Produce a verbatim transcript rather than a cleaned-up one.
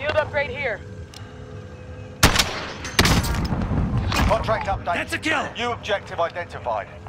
Field upgrade here. Contract update. That's a kill! New objective identified.